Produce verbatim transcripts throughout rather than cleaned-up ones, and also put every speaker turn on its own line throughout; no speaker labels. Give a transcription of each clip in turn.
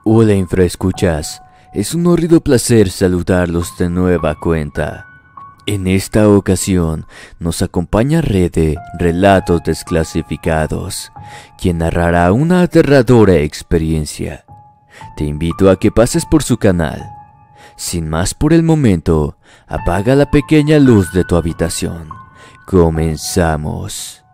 Hola infraescuchas, es un horrido placer saludarlos de nueva cuenta. En esta ocasión nos acompaña Rede Relatos Desclasificados, quien narrará una aterradora experiencia. Te invito a que pases por su canal. Sin más por el momento, apaga la pequeña luz de tu habitación. Comenzamos.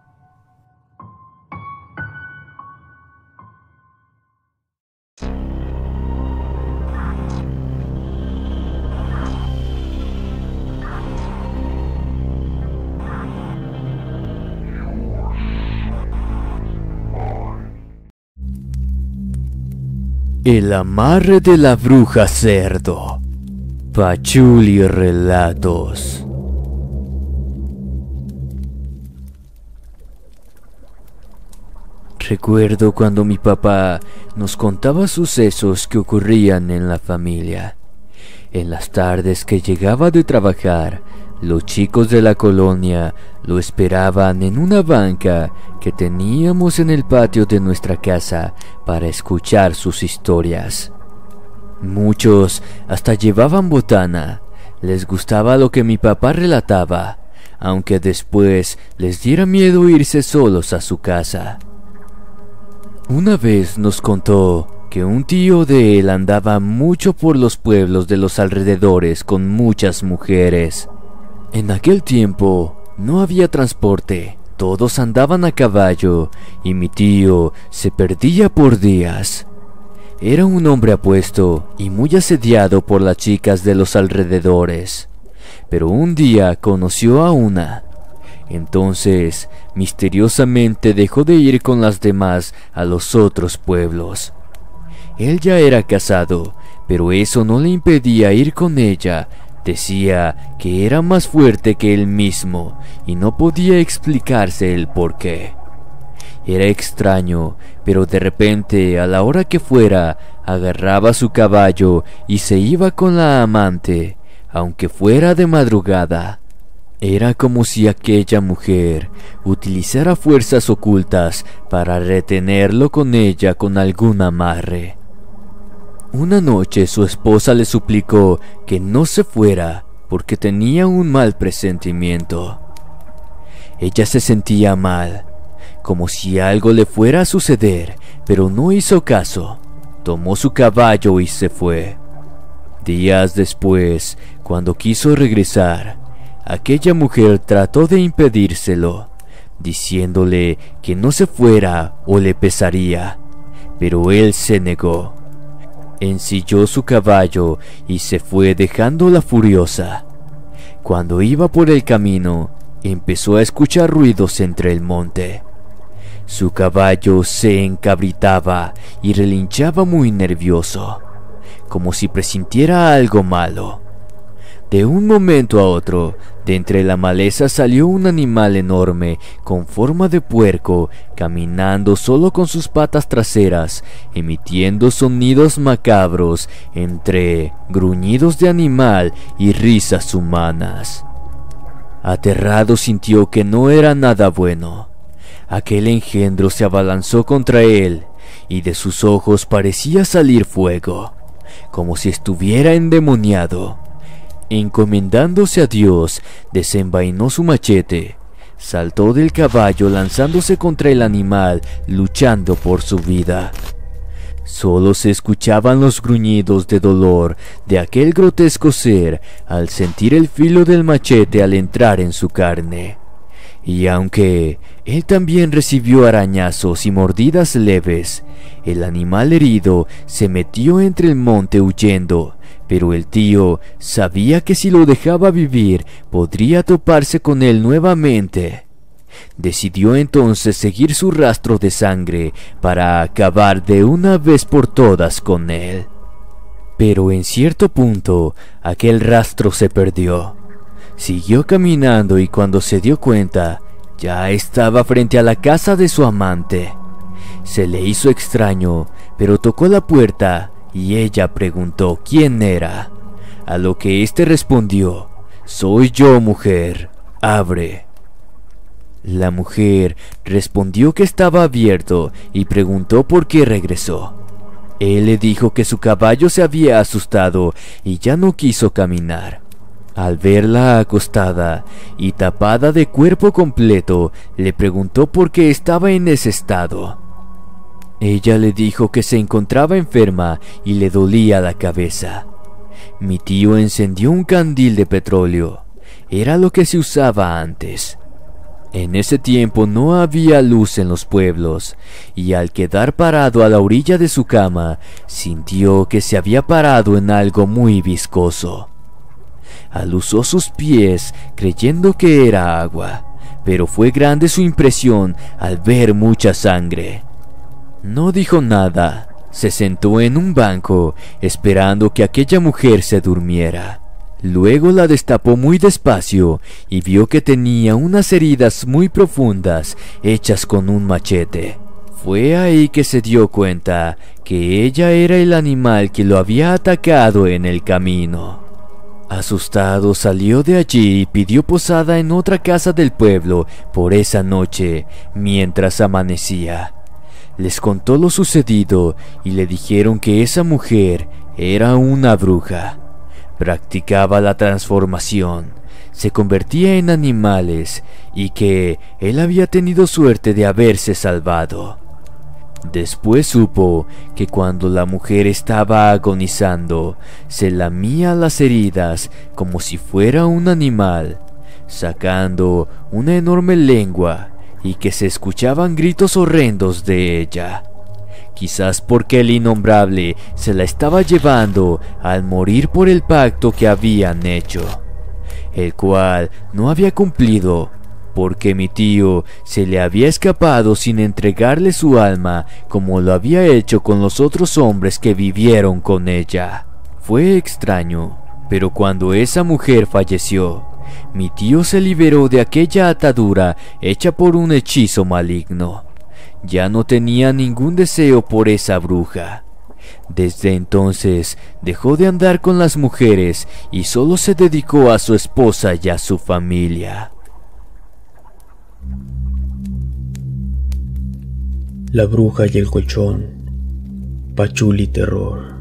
El amarre de la bruja cerdo. Pachuli Relatos. Recuerdo cuando mi papá nos contaba sucesos que ocurrían en la familia. En las tardes que llegaba de trabajar, los chicos de la colonia lo esperaban en una banca que teníamos en el patio de nuestra casa para escuchar sus historias. Muchos hasta llevaban botana, les gustaba lo que mi papá relataba, aunque después les diera miedo irse solos a su casa. Una vez nos contó que un tío de él andaba mucho por los pueblos de los alrededores con muchas mujeres. En aquel tiempo no había transporte, todos andaban a caballo y mi tío se perdía por días. Era un hombre apuesto y muy asediado por las chicas de los alrededores, pero un día conoció a una. Entonces, misteriosamente dejó de ir con las demás a los otros pueblos. Él ya era casado, pero eso no le impedía ir con ella. Decía que era más fuerte que él mismo y no podía explicarse el por qué. Era extraño, pero de repente, a la hora que fuera, agarraba su caballo y se iba con la amante, aunque fuera de madrugada. Era como si aquella mujer utilizara fuerzas ocultas para retenerlo con ella con algún amarre. Una noche su esposa le suplicó que no se fuera porque tenía un mal presentimiento. Ella se sentía mal, como si algo le fuera a suceder, pero no hizo caso. Tomó su caballo y se fue. Días después, cuando quiso regresar, aquella mujer trató de impedírselo, diciéndole que no se fuera o le pesaría, pero él se negó. Ensilló su caballo y se fue dejándola furiosa. Cuando iba por el camino, empezó a escuchar ruidos entre el monte. Su caballo se encabritaba y relinchaba muy nervioso, como si presintiera algo malo. De un momento a otro, de entre la maleza salió un animal enorme con forma de puerco, caminando solo con sus patas traseras, emitiendo sonidos macabros entre gruñidos de animal y risas humanas. Aterrado sintió que no era nada bueno. Aquel engendro se abalanzó contra él y de sus ojos parecía salir fuego, como si estuviera endemoniado. Encomendándose a Dios, desenvainó su machete, saltó del caballo lanzándose contra el animal, luchando por su vida. Solo se escuchaban los gruñidos de dolor de aquel grotesco ser al sentir el filo del machete al entrar en su carne. Y aunque él también recibió arañazos y mordidas leves, el animal herido se metió entre el monte huyendo. Pero el tío sabía que si lo dejaba vivir, podría toparse con él nuevamente. Decidió entonces seguir su rastro de sangre para acabar de una vez por todas con él. Pero en cierto punto, aquel rastro se perdió. Siguió caminando y cuando se dio cuenta, ya estaba frente a la casa de su amante. Se le hizo extraño, pero tocó la puerta y ella preguntó quién era, a lo que éste respondió: «Soy yo, mujer, abre». La mujer respondió que estaba abierto y preguntó por qué regresó. Él le dijo que su caballo se había asustado y ya no quiso caminar. Al verla acostada y tapada de cuerpo completo, le preguntó por qué estaba en ese estado. Ella le dijo que se encontraba enferma y le dolía la cabeza. Mi tío encendió un candil de petróleo. Era lo que se usaba antes. En ese tiempo no había luz en los pueblos, y al quedar parado a la orilla de su cama, sintió que se había parado en algo muy viscoso. Alusó sus pies creyendo que era agua, pero fue grande su impresión al ver mucha sangre. No dijo nada, se sentó en un banco esperando que aquella mujer se durmiera. Luego la destapó muy despacio y vio que tenía unas heridas muy profundas hechas con un machete. Fue ahí que se dio cuenta que ella era el animal que lo había atacado en el camino. Asustado salió de allí y pidió posada en otra casa del pueblo por esa noche mientras amanecía. Les contó lo sucedido y le dijeron que esa mujer era una bruja. Practicaba la transformación, se convertía en animales y que él había tenido suerte de haberse salvado. Después supo que cuando la mujer estaba agonizando, se lamía las heridas como si fuera un animal, sacando una enorme lengua y que se escuchaban gritos horrendos de ella. Quizás porque el innombrable se la estaba llevando al morir por el pacto que habían hecho, el cual no había cumplido, porque mi tío se le había escapado sin entregarle su alma como lo había hecho con los otros hombres que vivieron con ella. Fue extraño, pero cuando esa mujer falleció, mi tío se liberó de aquella atadura hecha por un hechizo maligno. Ya no tenía ningún deseo por esa bruja. Desde entonces dejó de andar con las mujeres y solo se dedicó a su esposa y a su familia.
La bruja y el colchón. Pachuli terror.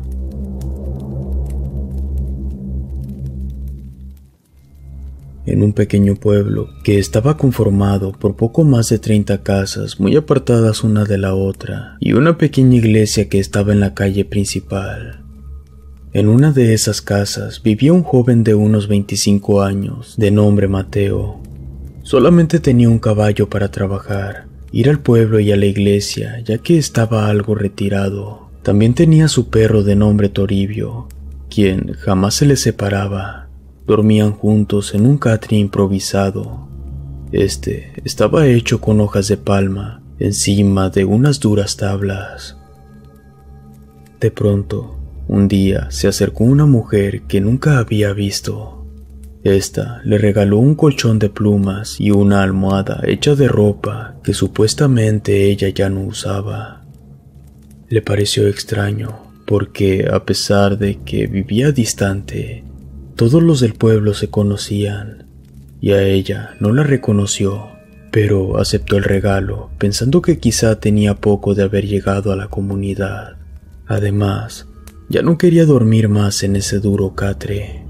En un pequeño pueblo que estaba conformado por poco más de treinta casas muy apartadas una de la otra y una pequeña iglesia que estaba en la calle principal. En una de esas casas vivía un joven de unos veinticinco años, de nombre Mateo. Solamente tenía un caballo para trabajar, ir al pueblo y a la iglesia, ya que estaba algo retirado. También tenía su perro de nombre Toribio, quien jamás se le separaba. Dormían juntos en un catre improvisado. Este estaba hecho con hojas de palma, encima de unas duras tablas. De pronto, un día se acercó una mujer que nunca había visto. Esta le regaló un colchón de plumas y una almohada hecha de ropa que supuestamente ella ya no usaba. Le pareció extraño, porque a pesar de que vivía distante, todos los del pueblo se conocían, y a ella no la reconoció, pero aceptó el regalo, pensando que quizá tenía poco de haber llegado a la comunidad. Además, ya no quería dormir más en ese duro catre.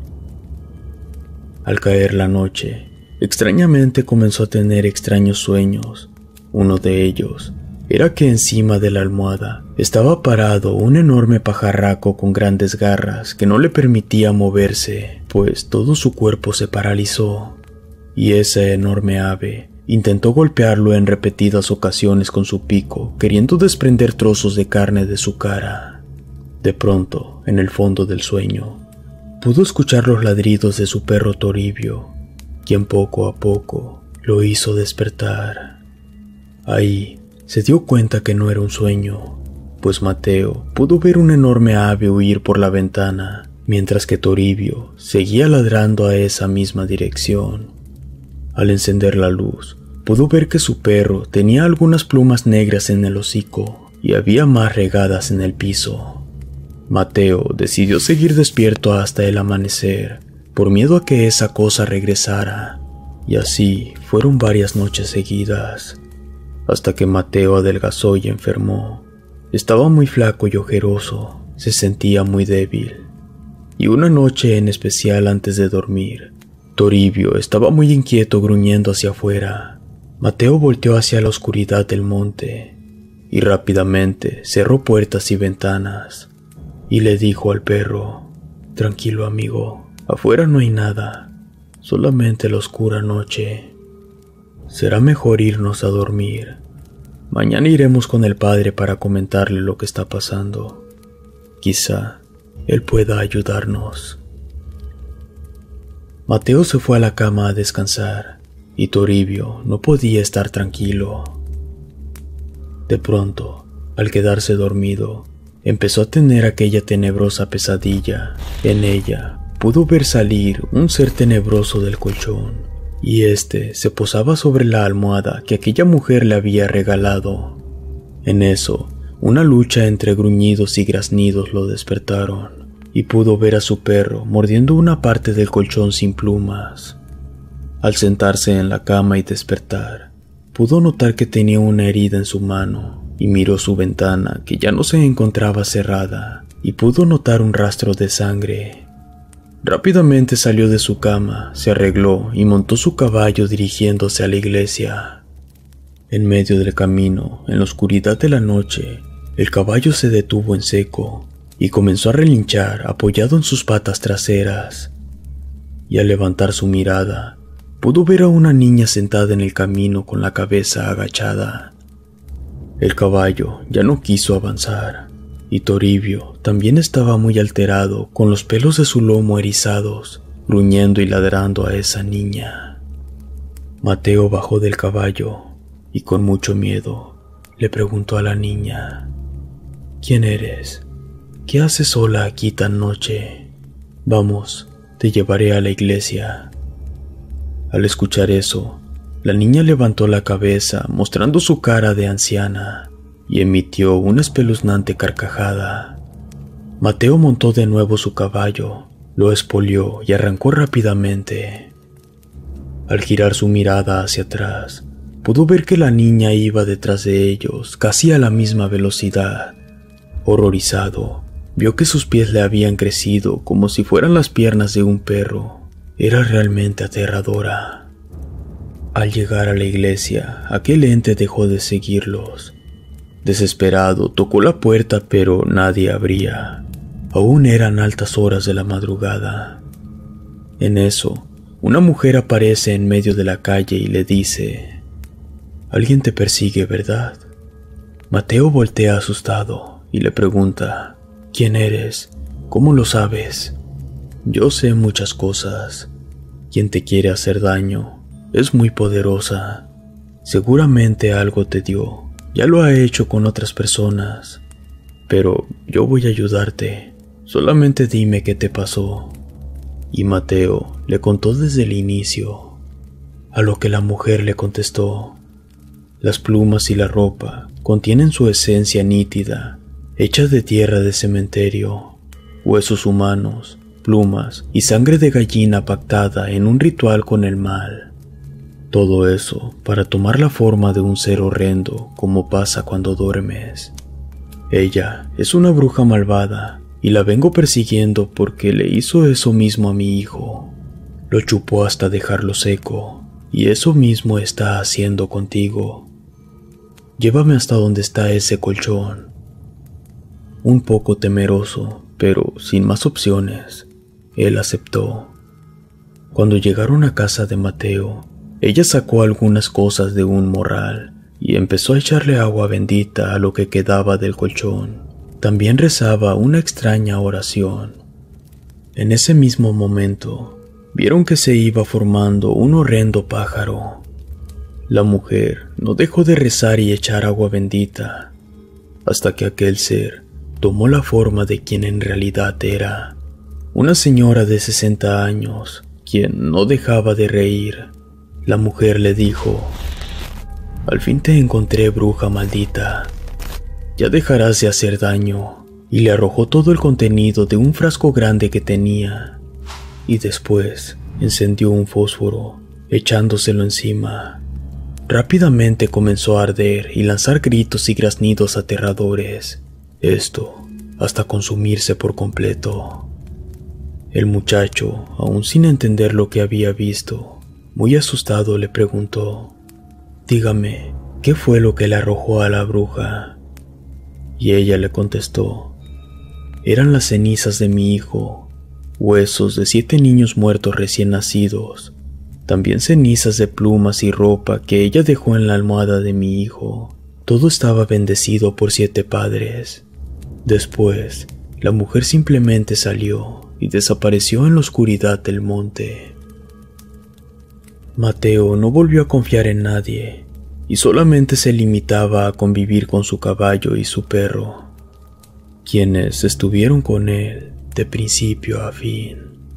Al caer la noche, extrañamente comenzó a tener extraños sueños. Uno de ellos era que encima de la almohada estaba parado un enorme pajarraco con grandes garras que no le permitía moverse, pues todo su cuerpo se paralizó, y esa enorme ave intentó golpearlo en repetidas ocasiones con su pico, queriendo desprender trozos de carne de su cara. De pronto, en el fondo del sueño, pudo escuchar los ladridos de su perro Toribio, quien poco a poco lo hizo despertar. Ahí se dio cuenta que no era un sueño, pues Mateo pudo ver una enorme ave huir por la ventana, mientras que Toribio seguía ladrando a esa misma dirección. Al encender la luz, pudo ver que su perro tenía algunas plumas negras en el hocico y había más regadas en el piso. Mateo decidió seguir despierto hasta el amanecer, por miedo a que esa cosa regresara, y así fueron varias noches seguidas, hasta que Mateo adelgazó y enfermó. Estaba muy flaco y ojeroso, se sentía muy débil. Y una noche en especial antes de dormir, Toribio estaba muy inquieto gruñendo hacia afuera. Mateo volteó hacia la oscuridad del monte y rápidamente cerró puertas y ventanas y le dijo al perro: «Tranquilo, amigo, afuera no hay nada, solamente la oscura noche. Será mejor irnos a dormir. Mañana iremos con el padre para comentarle lo que está pasando. Quizá él pueda ayudarnos». Mateo se fue a la cama a descansar y Toribio no podía estar tranquilo. De pronto, al quedarse dormido, empezó a tener aquella tenebrosa pesadilla. En ella pudo ver salir un ser tenebroso del colchón, y éste se posaba sobre la almohada que aquella mujer le había regalado. En eso, una lucha entre gruñidos y graznidos lo despertaron, y pudo ver a su perro mordiendo una parte del colchón sin plumas. Al sentarse en la cama y despertar, pudo notar que tenía una herida en su mano, y miró su ventana que ya no se encontraba cerrada, y pudo notar un rastro de sangre. Rápidamente salió de su cama, se arregló y montó su caballo dirigiéndose a la iglesia. En medio del camino, en la oscuridad de la noche, el caballo se detuvo en seco y comenzó a relinchar apoyado en sus patas traseras. Y al levantar su mirada, pudo ver a una niña sentada en el camino con la cabeza agachada. El caballo ya no quiso avanzar, y Toribio también estaba muy alterado, con los pelos de su lomo erizados, gruñendo y ladrando a esa niña. Mateo bajó del caballo y con mucho miedo le preguntó a la niña: «¿Quién eres? ¿Qué haces sola aquí tan noche? Vamos, te llevaré a la iglesia». Al escuchar eso, la niña levantó la cabeza mostrando su cara de anciana y emitió una espeluznante carcajada. Mateo montó de nuevo su caballo, lo espolió y arrancó rápidamente. Al girar su mirada hacia atrás, pudo ver que la niña iba detrás de ellos, casi a la misma velocidad. Horrorizado, vio que sus pies le habían crecido como si fueran las piernas de un perro. Era realmente aterradora. Al llegar a la iglesia, aquel ente dejó de seguirlos. Desesperado, tocó la puerta, pero nadie abría. Aún eran altas horas de la madrugada. En eso, una mujer aparece en medio de la calle y le dice: «Alguien te persigue, ¿verdad?». Mateo voltea asustado y le pregunta: «¿Quién eres? ¿Cómo lo sabes?». «Yo sé muchas cosas. Quien te quiere hacer daño es muy poderosa. Seguramente algo te dio. Ya lo ha hecho con otras personas. Pero yo voy a ayudarte. Solamente dime qué te pasó». Y Mateo le contó desde el inicio, a lo que la mujer le contestó: «Las plumas y la ropa contienen su esencia nítida, hecha de tierra de cementerio, huesos humanos, plumas y sangre de gallina pactada en un ritual con el mal. Todo eso para tomar la forma de un ser horrendo, como pasa cuando duermes. Ella es una bruja malvada y la vengo persiguiendo porque le hizo eso mismo a mi hijo. Lo chupó hasta dejarlo seco, y eso mismo está haciendo contigo. Llévame hasta donde está ese colchón». Un poco temeroso, pero sin más opciones, él aceptó. Cuando llegaron a casa de Mateo, ella sacó algunas cosas de un morral y empezó a echarle agua bendita a lo que quedaba del colchón. También rezaba una extraña oración. En ese mismo momento, vieron que se iba formando un horrendo pájaro. La mujer no dejó de rezar y echar agua bendita, hasta que aquel ser tomó la forma de quien en realidad era. Una señora de sesenta años, quien no dejaba de reír. La mujer le dijo: «Al fin te encontré, bruja maldita. Ya dejarás de hacer daño», y le arrojó todo el contenido de un frasco grande que tenía, y después encendió un fósforo, echándoselo encima. Rápidamente comenzó a arder y lanzar gritos y graznidos aterradores. Esto hasta consumirse por completo. El muchacho, aún sin entender lo que había visto, muy asustado le preguntó: «Dígame, ¿qué fue lo que le arrojó a la bruja?». Y ella le contestó: «Eran las cenizas de mi hijo, huesos de siete niños muertos recién nacidos, también cenizas de plumas y ropa que ella dejó en la almohada de mi hijo. Todo estaba bendecido por siete padres». Después, la mujer simplemente salió y desapareció en la oscuridad del monte. Mateo no volvió a confiar en nadie y solamente se limitaba a convivir con su caballo y su perro, quienes estuvieron con él de principio a fin.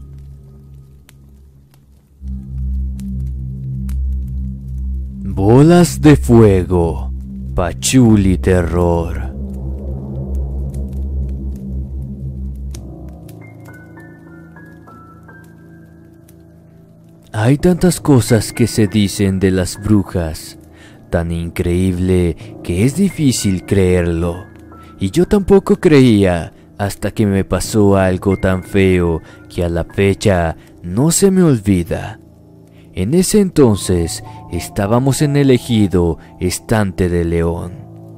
Bolas de fuego, pachuli terror. Hay tantas cosas que se dicen de las brujas, tan increíble que es difícil creerlo. Y yo tampoco creía hasta que me pasó algo tan feo que a la fecha no se me olvida. En ese entonces estábamos en el ejido Estante de León.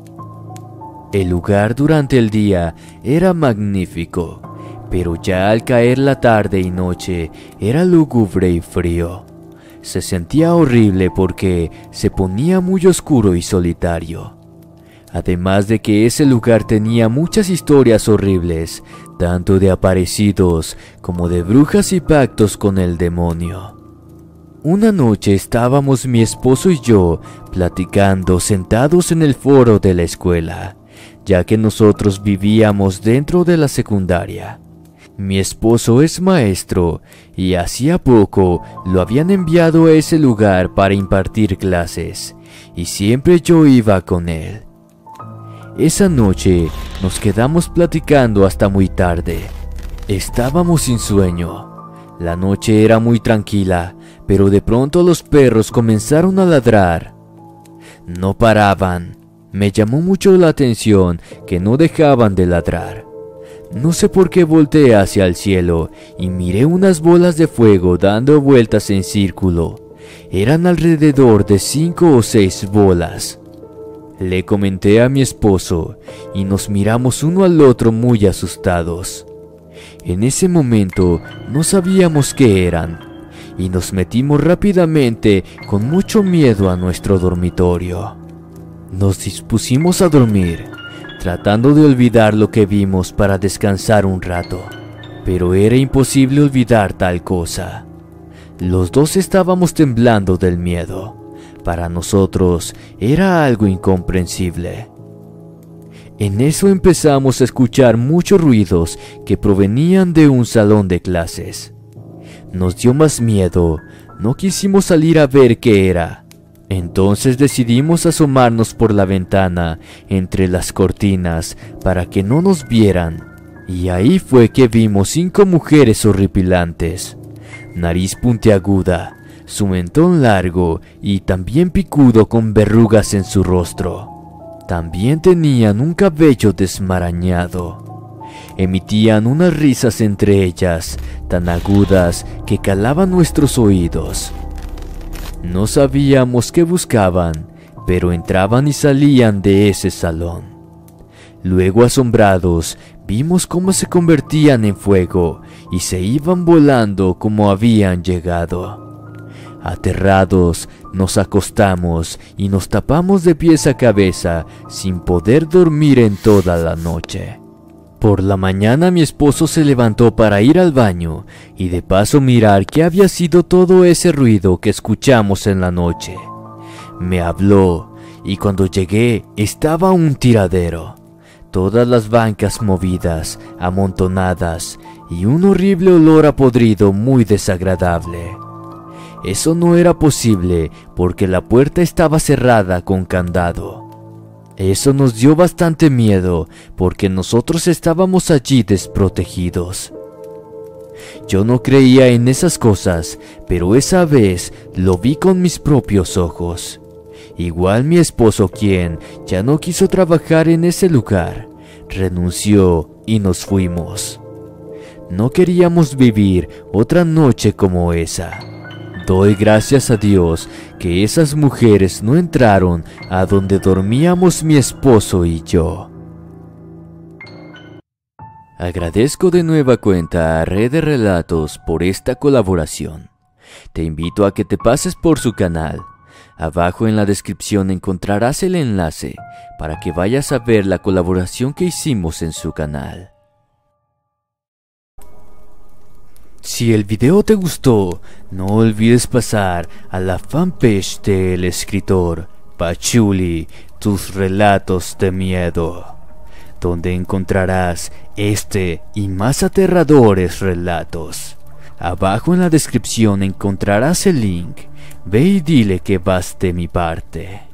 El lugar durante el día era magnífico, pero ya al caer la tarde y noche era lúgubre y frío. Se sentía horrible porque se ponía muy oscuro y solitario. Además de que ese lugar tenía muchas historias horribles, tanto de aparecidos como de brujas y pactos con el demonio. Una noche estábamos mi esposo y yo platicando sentados en el foro de la escuela, ya que nosotros vivíamos dentro de la secundaria. Mi esposo es maestro y hacía poco lo habían enviado a ese lugar para impartir clases, y siempre yo iba con él. Esa noche nos quedamos platicando hasta muy tarde. Estábamos sin sueño. La noche era muy tranquila, pero de pronto los perros comenzaron a ladrar. No paraban. Me llamó mucho la atención que no dejaban de ladrar. No sé por qué volteé hacia el cielo y miré unas bolas de fuego dando vueltas en círculo. Eran alrededor de cinco o seis bolas. Le comenté a mi esposo y nos miramos uno al otro muy asustados. En ese momento no sabíamos qué eran y nos metimos rápidamente con mucho miedo a nuestro dormitorio. Nos dispusimos a dormir, tratando de olvidar lo que vimos para descansar un rato, pero era imposible olvidar tal cosa. Los dos estábamos temblando del miedo. Para nosotros era algo incomprensible. En eso empezamos a escuchar muchos ruidos que provenían de un salón de clases. Nos dio más miedo, no quisimos salir a ver qué era. Entonces decidimos asomarnos por la ventana entre las cortinas para que no nos vieran, y ahí fue que vimos cinco mujeres horripilantes, nariz puntiaguda, su mentón largo y también picudo con verrugas en su rostro. También tenían un cabello desmarañado. Emitían unas risas entre ellas tan agudas que calaban nuestros oídos. No sabíamos qué buscaban, pero entraban y salían de ese salón. Luego, asombrados, vimos cómo se convertían en fuego y se iban volando como habían llegado. Aterrados, nos acostamos y nos tapamos de pies a cabeza sin poder dormir en toda la noche. Por la mañana mi esposo se levantó para ir al baño y de paso mirar qué había sido todo ese ruido que escuchamos en la noche. Me habló y cuando llegué estaba un tiradero, todas las bancas movidas, amontonadas y un horrible olor a podrido muy desagradable. Eso no era posible porque la puerta estaba cerrada con candado. Eso nos dio bastante miedo porque nosotros estábamos allí desprotegidos. Yo no creía en esas cosas, pero esa vez lo vi con mis propios ojos. Igual mi esposo, quien ya no quiso trabajar en ese lugar, renunció y nos fuimos. No queríamos vivir otra noche como esa. Doy gracias a Dios que esas mujeres no entraron a donde dormíamos mi esposo y yo. Agradezco de nueva cuenta a Red de Relatos por esta colaboración. Te invito a que te pases por su canal. Abajo en la descripción encontrarás el enlace para que vayas a ver la colaboración que hicimos en su canal. Si el video te gustó, no olvides pasar a la fanpage del escritor Pachuli, tus relatos de miedo, donde encontrarás este y más aterradores relatos. Abajo en la descripción encontrarás el link. Ve y dile que vas de mi parte.